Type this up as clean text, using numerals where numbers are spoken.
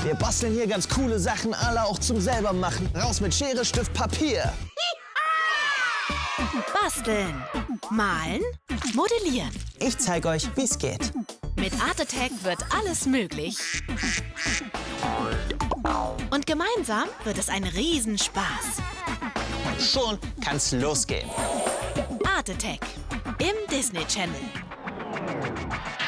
Wir basteln hier ganz coole Sachen, alle auch zum selber machen. Raus mit Schere, Stift, Papier. Basteln, malen, modellieren. Ich zeige euch, wie es geht. Mit Art Attack wird alles möglich. Und gemeinsam wird es ein Riesenspaß. Schon kann's losgehen. Art Attack im Disney Channel.